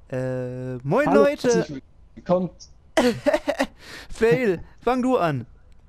Moin Hallo, Leute! herzlich willkommen. Fail, fang du an.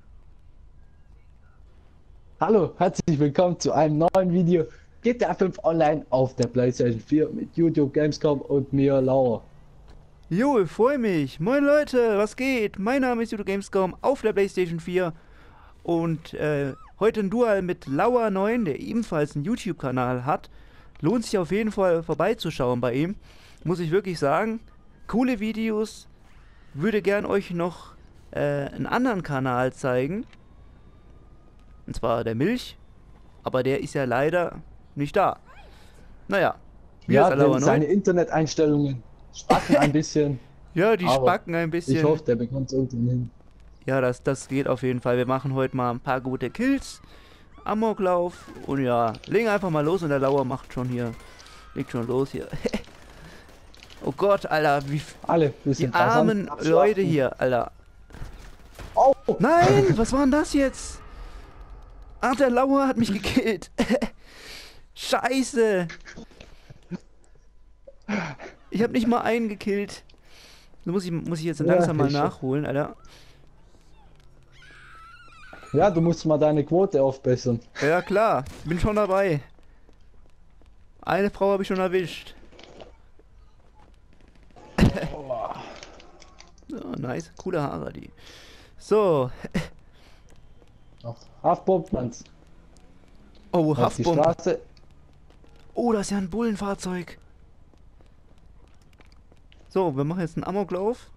Hallo, herzlich willkommen zu einem neuen Video GTA 5 Online auf der PlayStation 4 mit YouTube, Gamescom und mir, Laura. Jo, ich freu mich. Moin Leute, was geht? Mein Name ist Judo Gamescom auf der PlayStation 4 und heute ein Dual mit Lauer9, der ebenfalls einen YouTube-Kanal hat. Lohnt sich auf jeden Fall vorbeizuschauen bei ihm. Muss ich wirklich sagen. Coole Videos. Würde gern euch noch einen anderen Kanal zeigen. Und zwar der Milch. Aber der ist ja leider nicht da. Naja. Hier Ja, ist denn Lauer9. seine Interneteinstellungen spacken ein bisschen, Ja, die aber spacken ein ich bisschen. hoffe, der bekommt es irgendwie hin. Ja, das geht auf jeden Fall. Wir machen heute mal ein paar gute Kills. Amoklauf. Und ja, legen einfach mal los und der Lauer macht schon hier. Legt schon los hier. Oh Gott, Alter, wie Alle die bisschen armen rasant Leute abschlachten. hier, Alter. Oh! Nein, was war denn das jetzt? Ach, der Lauer hat mich gekillt. Scheiße. Ich habe nicht mal einen gekillt. So muss ich jetzt Ja, langsam mal ich- nachholen, Alter. Ja, du musst mal deine Quote aufbessern. Ja klar, bin schon dabei. Eine Frau habe ich schon erwischt. Oh, nice, coole Haare die. So, Haftbombenplanz oh, auf die Haftbomben. Straße. Oh, das ist ja ein Bullenfahrzeug. So, wir machen jetzt einen Amoklauf.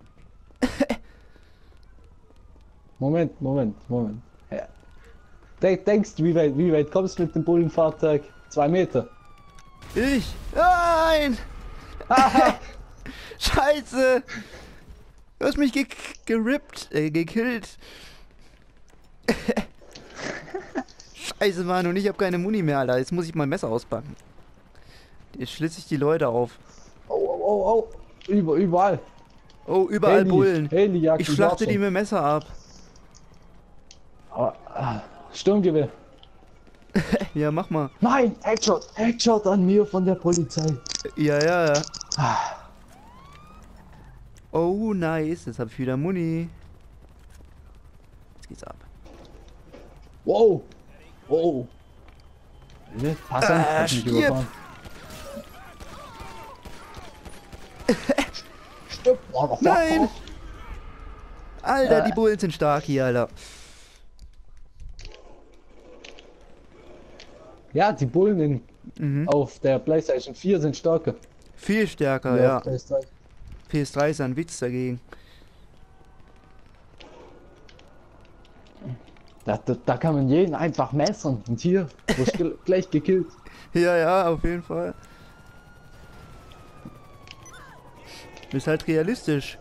Moment. Ja. Denkst du, wie weit kommst du mit dem Bullenfahrzeug? 2 Meter. Ich? Nein! Scheiße! Du hast mich gerippt, gekillt. Scheiße, Mann, und ich habe keine Muni mehr, Alter. Jetzt muss ich mein Messer auspacken. Jetzt schlitze ich die Leute auf. Oh. Überall. Oh, überall Bullen. Heli jagt Ich uns schlachte auch die schon. mit dem Messer ab. Aber, Sturmgewehr. Ja, mach mal. Nein, Headshot an mir von der Polizei. Ja. Ah, Oh, nice. Jetzt habe ich wieder Muni. Jetzt geht's ab. Wow. Passant, hat mich stirb. überfahren. Stirb, Motherfucker. Nein! Alter, die Bullen sind stark hier, Alter. Ja, die Bullen auf der PlayStation 4 sind stärker. Viel stärker, wie ja. auf PS3. PS3 ist ein Witz dagegen. Da kann man jeden einfach messern. Und hier, wirst gleich gekillt. Ja, auf jeden Fall. Ist halt realistisch.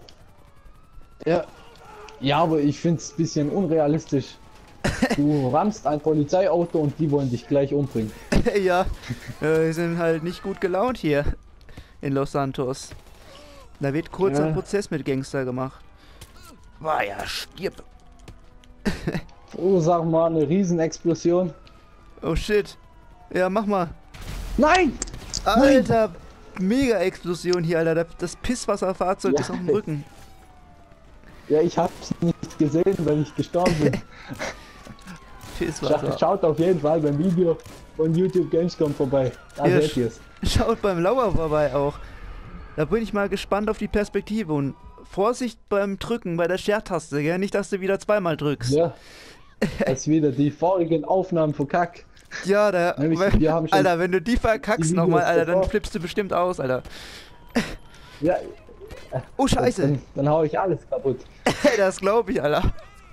Ja, aber ich finde es ein bisschen unrealistisch. Du rammst ein Polizeiauto und die wollen dich gleich umbringen. Ja, wir sind halt nicht gut gelaunt hier in Los Santos. Da wird kurzer Ja. Prozess mit Gangster gemacht. War ja, stirb. Verursach mal eine Riesenexplosion. Oh shit. Ja, mach mal. Nein! Alter, Mega-Explosion hier, Alter. Das Pisswasserfahrzeug Ja. ist auf dem Rücken. Ja, ich hab's nicht gesehen, weil ich gestorben bin. Pisswasser. Schaut auf jeden Fall beim Video von YouTube Gamescom vorbei. Da Ja, seht ihr's. Schaut beim Lauer vorbei auch. Da bin ich mal gespannt auf die Perspektive und Vorsicht beim Drücken bei der Share-Taste, gell? Nicht, dass du wieder zweimal drückst. Ja. Als wieder die vorigen Aufnahmen verkackt. Ja, Nämlich, wir haben schon Alter, wenn du die verkackst die nochmal, Videos Alter, dann davor. flippst du bestimmt aus, Alter. Ja, Oh, scheiße. dann hau ich alles kaputt. Das glaube ich, Alter.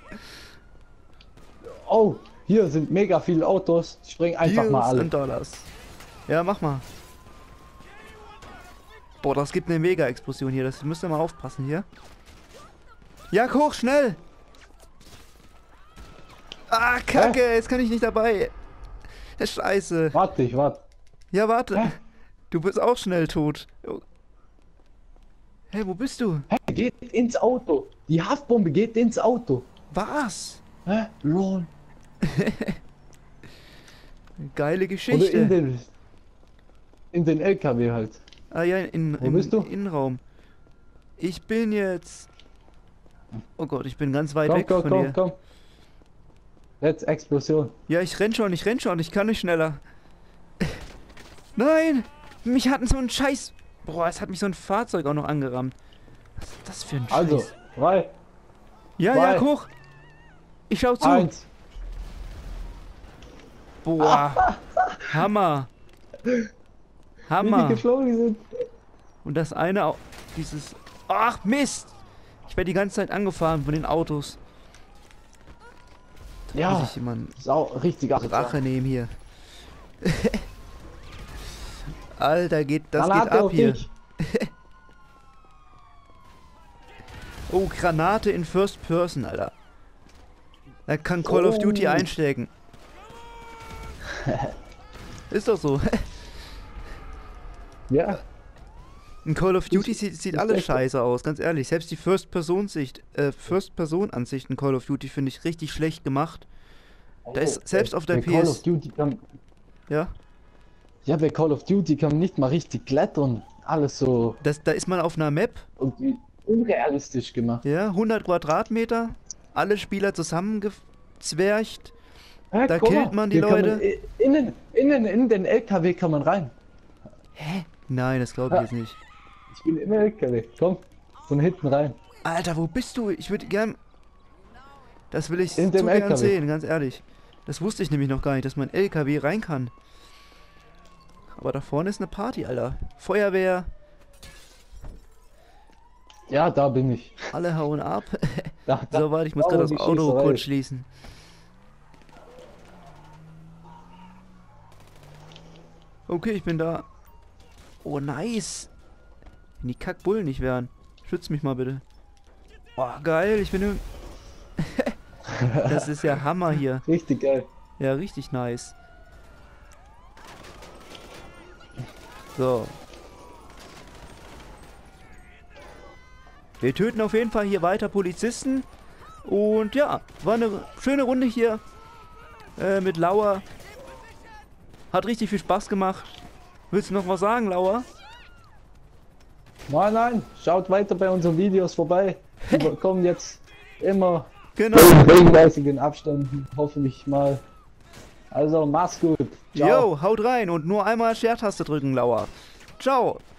Oh, hier sind mega viele Autos. Ich spring einfach mal Deals alle. und Dollars. Ja, mach mal. Boah, das gibt eine Mega-Explosion hier. Das müsst ihr mal aufpassen hier. Ja, hoch, schnell! Ah, Kacke, jetzt kann ich nicht dabei. Scheiße. Warte, ich warte. Ja, warte. Hä? Du bist auch schnell tot. Oh. Hey, wo bist du? Hey, geht ins Auto. Die Haftbombe geht ins Auto. Was? Hä? Lol. Geile Oder Geschichte. in den LKW halt. Ah ja, Wo bist du? Innenraum. Ich bin jetzt... Oh Gott, ich bin ganz weit Komm, weg komm, von komm, dir. komm. Jetzt Explosion. Ja, ich renn schon, ich kann nicht schneller. Nein! Mich hat so ein Scheiß... Boah, es hat mich so ein Fahrzeug auch noch angerammt. Was ist das für ein Scheiß? Also, 3, ja, 2, ja, hoch! Ich schau zu! 1. Boah! Hammer! Wie Hammer! die geflogen sind. Und das eine auch... Dieses... Ach, Mist! Ich werde die ganze Zeit angefahren von den Autos. Da Ja, muss ich jemanden sau, richtig Rache nehmen hier. Alter, das geht Granate ab auf hier. dich. Oh, Granate in First Person, Alter. Da kann Call of Duty Oh. einstecken. Ist doch so. Ja, In Call of Duty sieht ist alles echt so. scheiße aus, ganz ehrlich. Selbst die First-Person-Ansicht in Call of Duty finde ich richtig schlecht gemacht. Da ist selbst auf der bei Call PS... of Duty kann, Ja, ja, bei Call of Duty kann man nicht mal richtig klettern. Alles so da ist man auf einer Map, irgendwie unrealistisch gemacht. ja, 100 Quadratmeter, alle Spieler zusammengezwercht. Ja, Da guck killt mal, man die hier kann Leute. in den LKW kann man rein. Hä? Nein, das glaube ich jetzt nicht. Ich bin im LKW. Komm, von hinten rein. Alter, wo bist du? Ich würde gern... Das will ich In zu dem gern LKW. sehen, ganz ehrlich. Das wusste ich nämlich noch gar nicht, dass man LKW rein kann. Aber da vorne ist eine Party, Alter. Feuerwehr, Ja, da bin ich. alle hauen ab. Da, So, warte, ich muss da, gerade wo das die Auto Schießerei kurz ist. schließen. Okay, ich bin da. Oh, nice. Wenn die Kackbullen nicht wären. Schütz mich mal bitte. Oh, geil, ich bin im... Das ist ja Hammer hier. Richtig geil. Ja, richtig nice. So. Wir töten auf jeden Fall hier weiter Polizisten. Und ja, war eine schöne Runde hier mit Lauer. Hat richtig viel Spaß gemacht. Willst du noch was sagen, Lauer? Nein, nein, schaut weiter bei unseren Videos vorbei. Die kommen jetzt immer Genau. in regelmäßigen Abständen, hoffentlich mal. Also, mach's gut. Ciao. Jo, haut rein und nur einmal Share-Taste drücken, Lauer. Ciao.